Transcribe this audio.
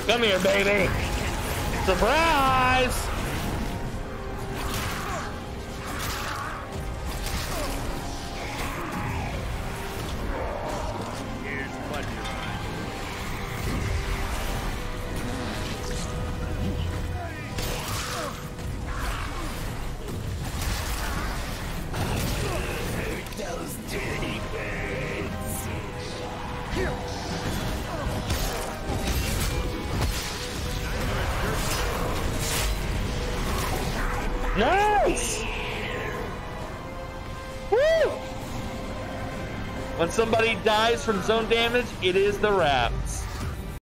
Come here, baby. Surprise! Nice! Woo! When somebody dies from zone damage, it is the Raps.